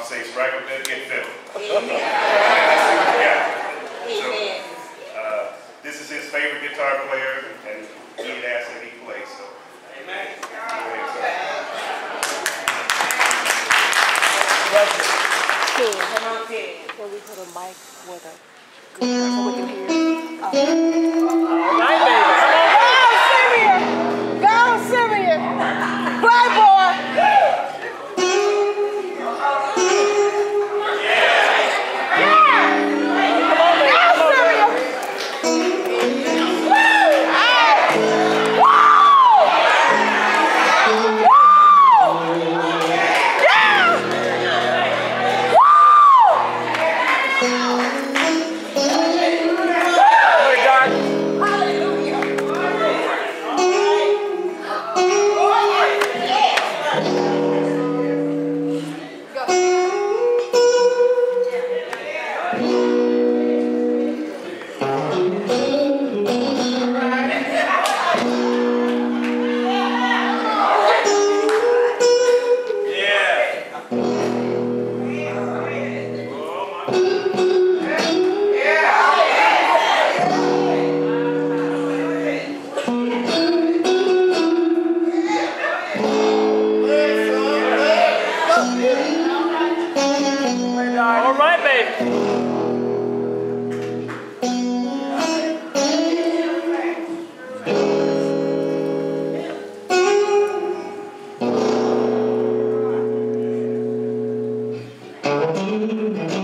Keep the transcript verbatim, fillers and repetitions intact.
say strike up that get fiddle. Yeah. So, uh, this is his favorite guitar player, and he had asked that he play. So, amen. Go ahead, sir. Come on, King. Can we put a mic with a so we can hear? Oh. All right, baby. Go, Symeon! Go, Symeon! Play, boy! All right, baby. Thank you.